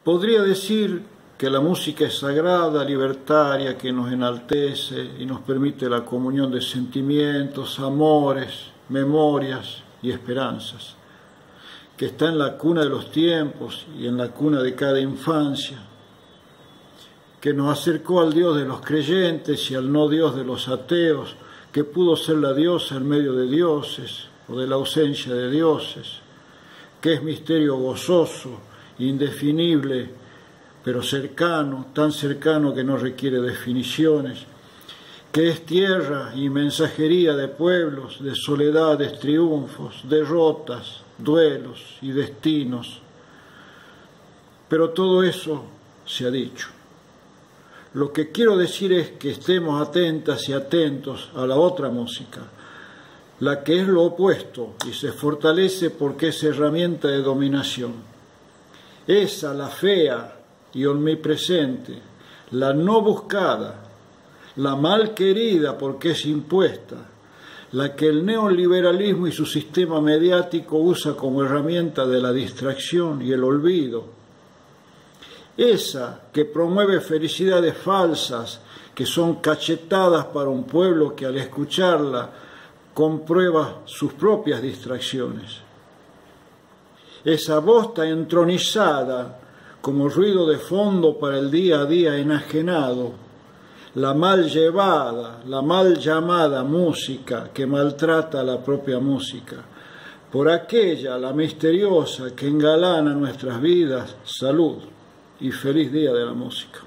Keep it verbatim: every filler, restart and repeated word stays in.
Podría decir que la música es sagrada, libertaria, que nos enaltece y nos permite la comunión de sentimientos, amores, memorias y esperanzas, que está en la cuna de los tiempos y en la cuna de cada infancia, que nos acercó al Dios de los creyentes y al no Dios de los ateos, que pudo ser la diosa en medio de dioses o de la ausencia de dioses, que es misterio gozoso, indefinible, pero cercano, tan cercano que no requiere definiciones, que es tierra y mensajería de pueblos, de soledades, triunfos, derrotas, duelos y destinos. Pero todo eso se ha dicho. Lo que quiero decir es que estemos atentas y atentos a la otra música, la que es lo opuesto y se fortalece porque es herramienta de dominación. Esa, la fea y omnipresente, la no buscada, la mal querida porque es impuesta, la que el neoliberalismo y su sistema mediático usa como herramienta de la distracción y el olvido. Esa que promueve felicidades falsas, que son cachetadas para un pueblo que al escucharla comprueba sus propias distracciones. Esa voz tan entronizada como ruido de fondo para el día a día enajenado, la mal llevada, la mal llamada música que maltrata a la propia música, por aquella, la misteriosa, que engalana nuestras vidas. Salud y feliz día de la música.